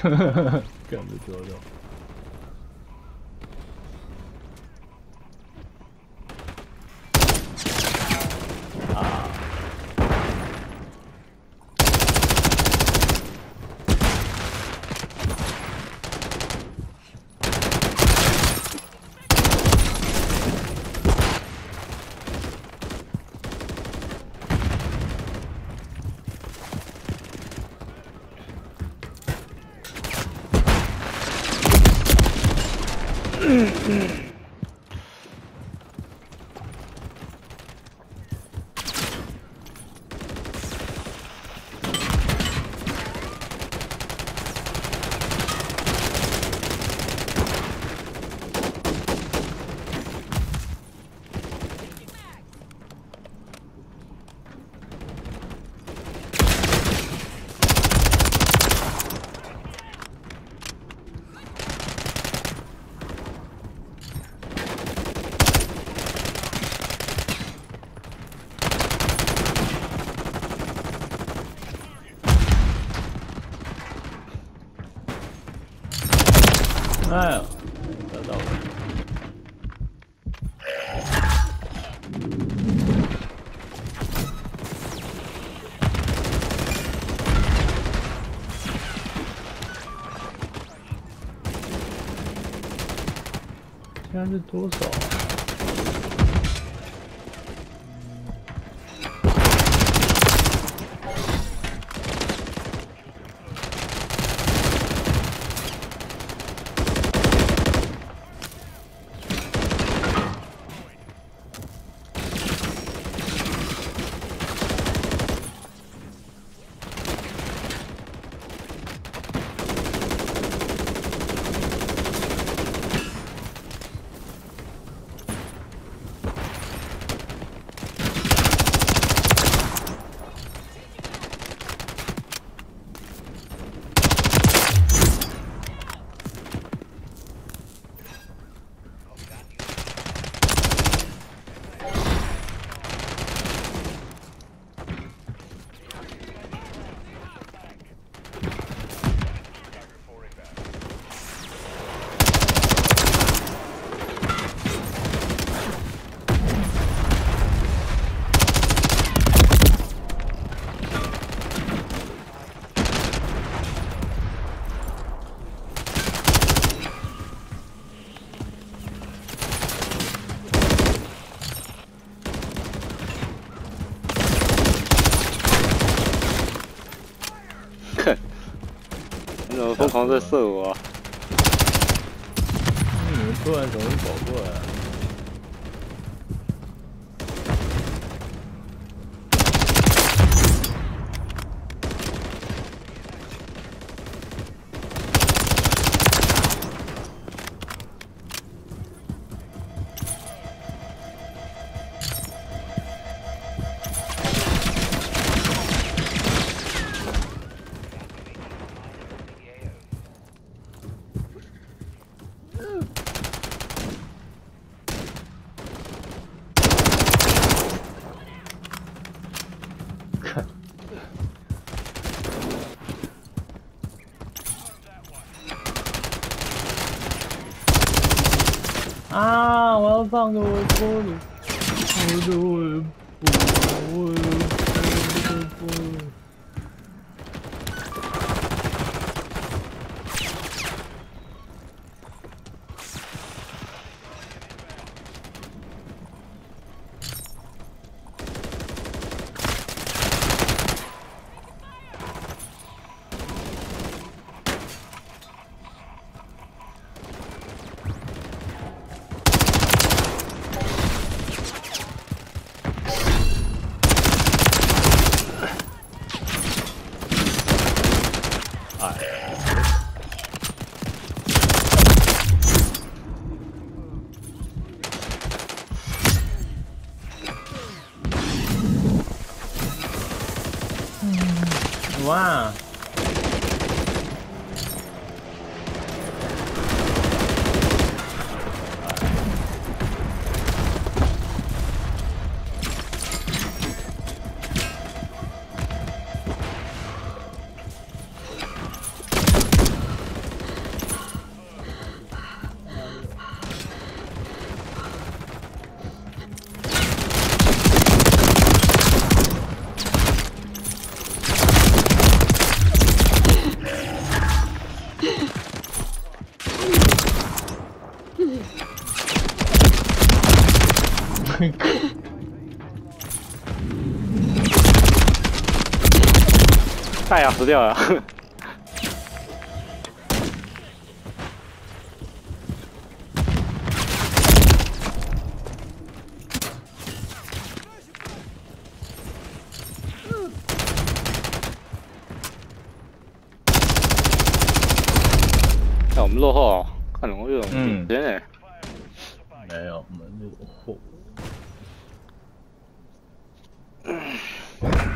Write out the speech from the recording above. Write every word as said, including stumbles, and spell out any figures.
干不多肉。啊！嗯嗯。哎呀，得到了。现在是多少啊？ 你怎么疯狂在射我啊？ 你们突然从那跑过来。啊！我要放个微波炉，我的微波，我的微波。哇！ 太阳死掉了。哎，我们落后哦，看怎么这种嗯时间呢？ 没有，我们落后。